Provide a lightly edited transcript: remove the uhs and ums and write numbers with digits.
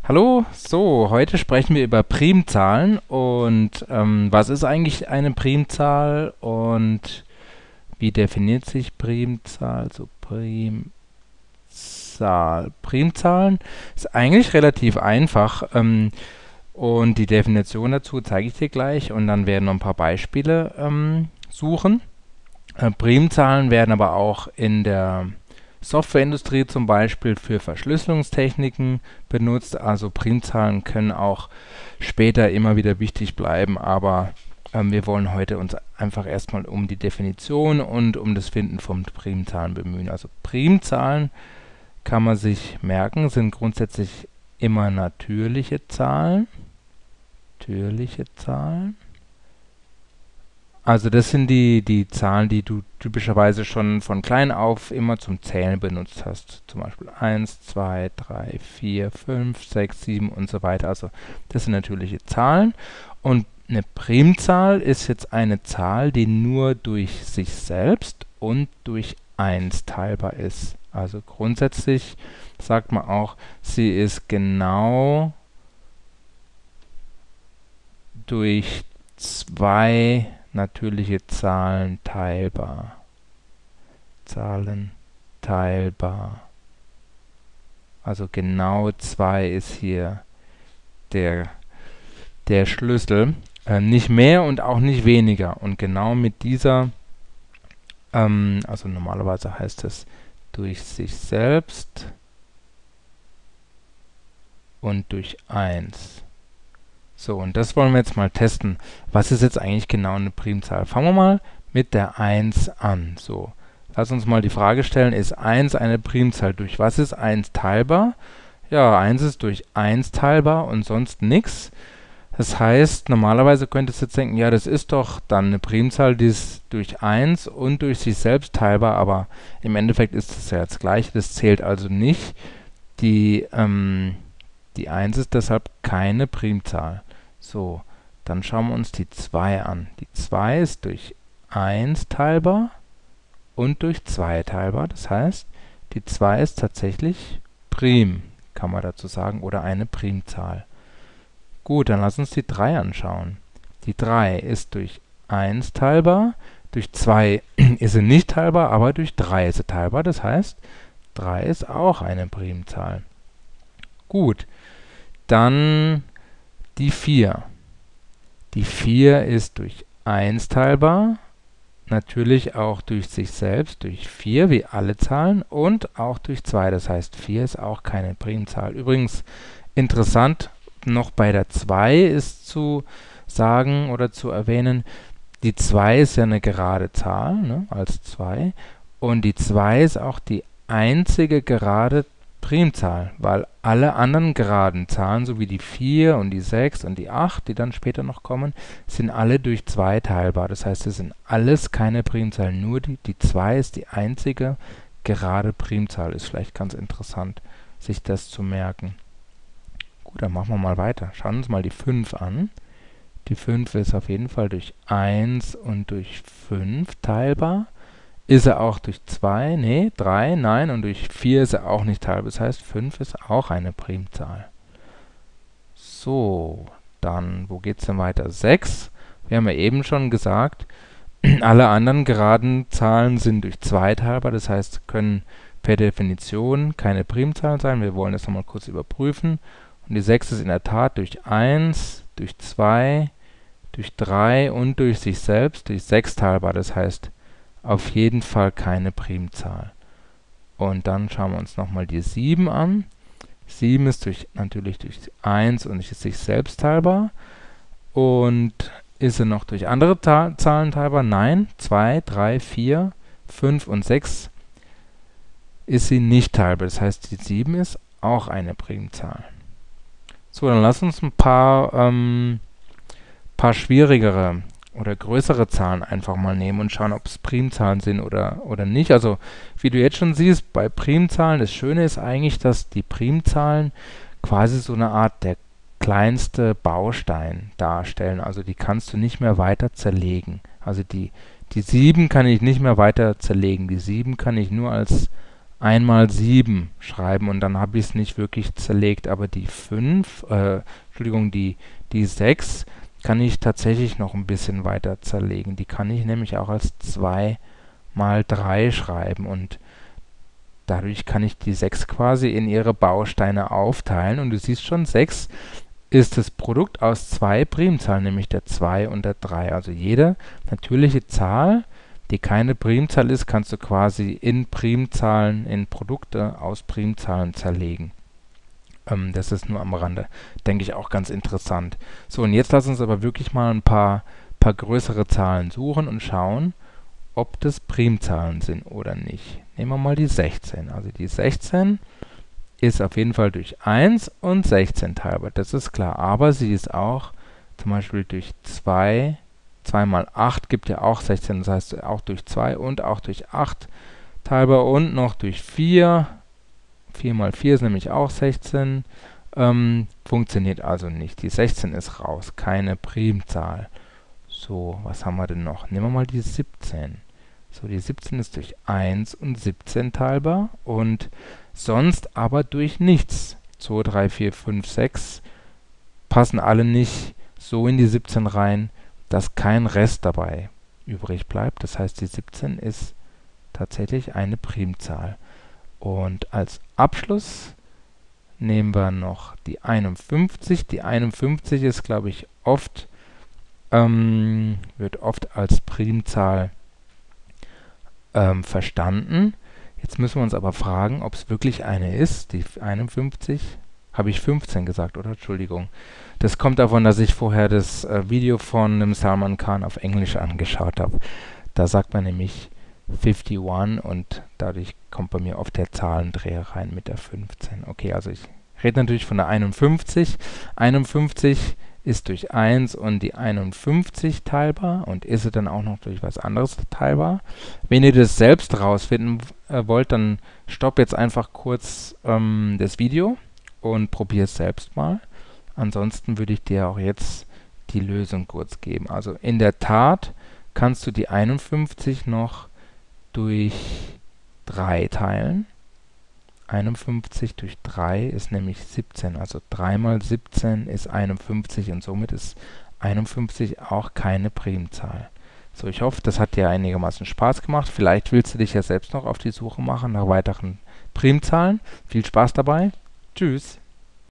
Hallo, so, heute sprechen wir über Primzahlen und was ist eigentlich eine Primzahl und wie definiert sich Primzahl? So, Primzahlen ist eigentlich relativ einfach und die Definition dazu zeige ich dir gleich und dann werden wir ein paar Beispiele suchen. Primzahlen werden aber auch in der Softwareindustrie zum Beispiel für Verschlüsselungstechniken benutzt. Also Primzahlen können auch später immer wieder wichtig bleiben, aber wir wollen heute uns einfach erstmal um die Definition und um das Finden von Primzahlen bemühen. Also Primzahlen kann man sich merken, sind grundsätzlich immer natürliche Zahlen. Natürliche Zahlen. Also das sind die Zahlen, die du typischerweise schon von klein auf immer zum Zählen benutzt hast. Zum Beispiel 1, 2, 3, 4, 5, 6, 7 und so weiter. Also das sind natürliche Zahlen. Und eine Primzahl ist jetzt eine Zahl, die nur durch sich selbst und durch 1 teilbar ist. Also grundsätzlich sagt man auch, sie ist genau durch zwei natürliche Zahlen teilbar. Zahlen teilbar. Also genau 2 ist hier der, der Schlüssel. Nicht mehr und auch nicht weniger. Und genau mit dieser, also normalerweise heißt es durch sich selbst und durch 1. So, und das wollen wir jetzt mal testen. Was ist jetzt eigentlich genau eine Primzahl? Fangen wir mal mit der 1 an. So, lass uns mal die Frage stellen, ist 1 eine Primzahl? Durch was ist 1 teilbar? Ja, 1 ist durch 1 teilbar und sonst nichts. Das heißt, normalerweise könntest du jetzt denken, ja, das ist doch dann eine Primzahl, die ist durch 1 und durch sich selbst teilbar, aber im Endeffekt ist es ja das Gleiche, das zählt also nicht. Die, die 1 ist deshalb keine Primzahl. So, dann schauen wir uns die 2 an. Die 2 ist durch 1 teilbar und durch 2 teilbar. Das heißt, die 2 ist tatsächlich prim, kann man dazu sagen, oder eine Primzahl. Gut, dann lass uns die 3 anschauen. Die 3 ist durch 1 teilbar, durch 2 ist sie nicht teilbar, aber durch 3 ist sie teilbar. Das heißt, 3 ist auch eine Primzahl. Gut, dann die 4. Die 4 ist durch 1 teilbar, natürlich auch durch sich selbst, durch 4 wie alle Zahlen und auch durch 2. Das heißt, 4 ist auch keine Primzahl. Übrigens interessant, noch bei der 2 ist zu sagen oder zu erwähnen, die 2 ist ja eine gerade Zahl, ne, als 2. Und die 2 ist auch die einzige gerade Primzahl, weil alle anderen geraden Zahlen, so wie die 4 und die 6 und die 8, die dann später noch kommen, sind alle durch 2 teilbar. Das heißt, es sind alles keine Primzahlen, nur die 2 ist die einzige gerade Primzahl. Ist vielleicht ganz interessant, sich das zu merken. Gut, dann machen wir mal weiter. Schauen wir uns mal die 5 an. Die 5 ist auf jeden Fall durch 1 und durch 5 teilbar. Ist er auch durch 2? Nee, 3? Nein. Und durch 4 ist er auch nicht teilbar. Das heißt, 5 ist auch eine Primzahl. So, dann, wo geht's denn weiter? 6. Wir haben ja eben schon gesagt, alle anderen geraden Zahlen sind durch 2 teilbar. Das heißt, können per Definition keine Primzahlen sein. Wir wollen das nochmal kurz überprüfen. Und die 6 ist in der Tat durch 1, durch 2, durch 3 und durch sich selbst durch 6 teilbar. Das heißt, auf jeden Fall keine Primzahl. Und dann schauen wir uns nochmal die 7 an. 7 ist natürlich durch 1 und durch sich selbst teilbar. Und ist sie noch durch andere Zahlen teilbar? Nein. 2, 3, 4, 5 und 6 ist sie nicht teilbar. Das heißt, die 7 ist auch eine Primzahl. So, dann lass uns ein paar schwierigere oder größere Zahlen einfach mal nehmen und schauen, ob es Primzahlen sind oder nicht. Also, wie du jetzt schon siehst, bei Primzahlen, das Schöne ist eigentlich, dass die Primzahlen quasi so eine Art der kleinste Baustein darstellen. Also, die kannst du nicht mehr weiter zerlegen. Also, die 7 kann ich nicht mehr weiter zerlegen. Die 7 kann ich nur als einmal 7 schreiben und dann habe ich es nicht wirklich zerlegt, aber die 6 kann ich tatsächlich noch ein bisschen weiter zerlegen. Die kann ich nämlich auch als 2 mal 3 schreiben und dadurch kann ich die 6 quasi in ihre Bausteine aufteilen und du siehst schon, 6 ist das Produkt aus zwei Primzahlen, nämlich der 2 und der 3. Also jede natürliche Zahl, die keine Primzahl ist, kannst du quasi in Primzahlen, in Produkte aus Primzahlen zerlegen. Das ist nur am Rande, denke ich, auch ganz interessant. So, und jetzt lass uns aber wirklich mal ein paar größere Zahlen suchen und schauen, ob das Primzahlen sind oder nicht. Nehmen wir mal die 16. Also die 16 ist auf jeden Fall durch 1 und 16 teilbar, das ist klar. Aber sie ist auch zum Beispiel durch 2, 2 mal 8 gibt ja auch 16, das heißt auch durch 2 und auch durch 8 teilbar und noch durch 4. 4 mal 4 ist nämlich auch 16. Funktioniert also nicht. Die 16 ist raus, keine Primzahl. So, was haben wir denn noch? Nehmen wir mal die 17. So, die 17 ist durch 1 und 17 teilbar und sonst aber durch nichts. 2, 3, 4, 5, 6 passen alle nicht so in die 17 rein, dass kein Rest dabei übrig bleibt. Das heißt, die 17 ist tatsächlich eine Primzahl. Und als Abschluss nehmen wir noch die 51. Die 51 ist, glaube ich, wird oft als Primzahl verstanden. Jetzt müssen wir uns aber fragen, ob es wirklich eine ist. Die 51, habe ich 15 gesagt, oder? Entschuldigung. Das kommt davon, dass ich vorher das Video von einem Salman Khan auf Englisch angeschaut habe. Da sagt man nämlich 51 und dadurch kommt bei mir oft der Zahlendreher rein mit der 15. Okay, also ich rede natürlich von der 51. 51 ist durch 1 und die 51 teilbar und ist sie dann auch noch durch was anderes teilbar. Wenn ihr das selbst rausfinden wollt, dann stopp jetzt einfach kurz das Video und probier es selbst mal. Ansonsten würde ich dir auch jetzt die Lösung kurz geben. Also in der Tat kannst du die 51 noch durch 3 teilen. 51 durch 3 ist nämlich 17, also 3 mal 17 ist 51 und somit ist 51 auch keine Primzahl. So, ich hoffe, das hat dir einigermaßen Spaß gemacht. Vielleicht willst du dich ja selbst noch auf die Suche machen nach weiteren Primzahlen. Viel Spaß dabei. Tschüss.